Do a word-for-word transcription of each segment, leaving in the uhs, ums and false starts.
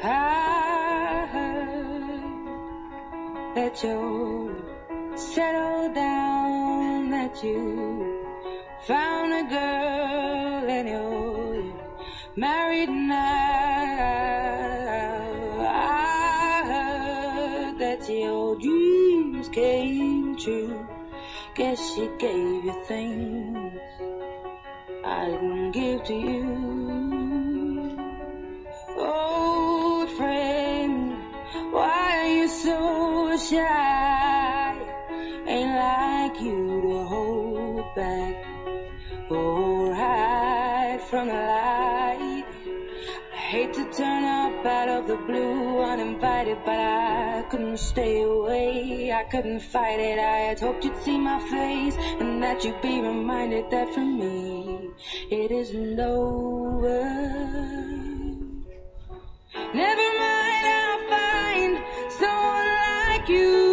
I heard that you settled down, that you found a girl and you're married now. I heard that your dreams came true. Guess she gave you things I didn't give to you. Old friend, why are you so shy? Ain't like you to hold back or hide from the light. I hate to turn up out of the blue uninvited, but I couldn't stay away. I couldn't fight it. I had hoped you'd see my face and that you'd be reminded that for me it isn't over. Never mind, I'll find someone like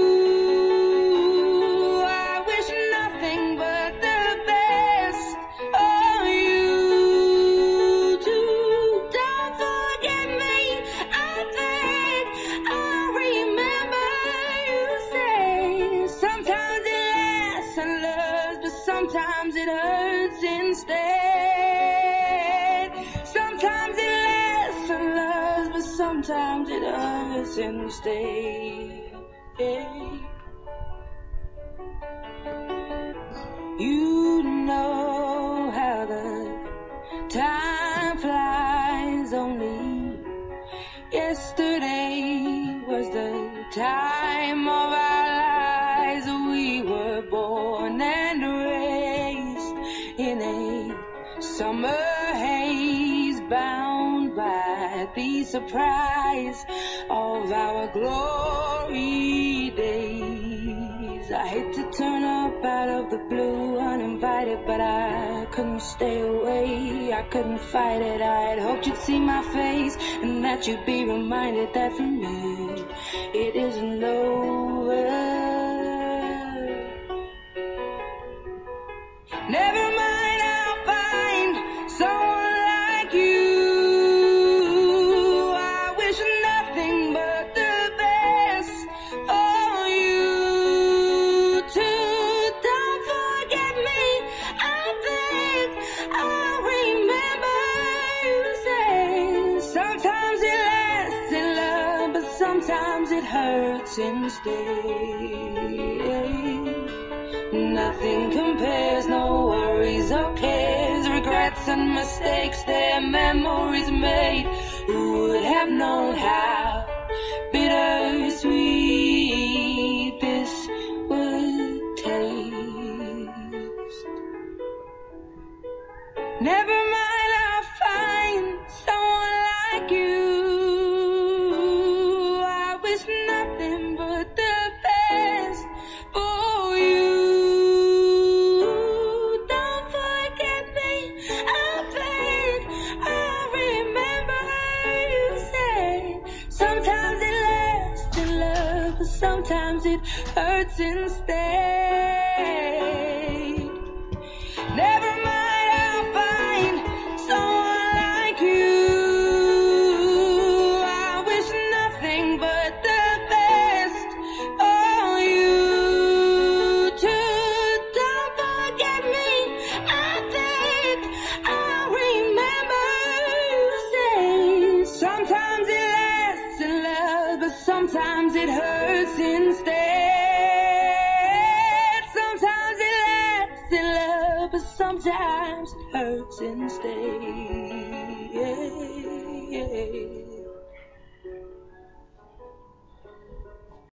you. I wish nothing but the best of you too. Don't forget me, I think I'll remember you say sometimes it lasts and loves, but sometimes it hurts instead. Sometimes it lasts and loves, but sometimes it hurts instead. You know how the time flies. Only yesterday was the time of our lives. We were born and raised in a summer haze, bound by the surprise of our glory days. I hate to turn up out of the blue uninvited, but I couldn't stay away. I couldn't fight it. I had hoped you'd see my face and that you'd be reminded that for me it isn't over. Never mind, I'll find someone like you. I wish nothing but the best for you too. Don't forget me, I think I'll remember you say sometimes it lasts in love, but sometimes it hurts instead. Nothing compares, no worries or cares, regrets and mistakes, their memories made. Who would have known how bittersweet this would taste? Never mind, I'll find someone like you. I wish nothing but the best for you. Don't forget me, I think I'll remember you say sometimes it lasts in love, but sometimes it hurts instead. Never mind, I'll find someone like you. I wish nothing but the best for you too. Don't forget me, I think I'll remember you say sometimes it lasts in love, but sometimes it hurts instead. Sometimes it lasts in love, but sometimes it hurts instead.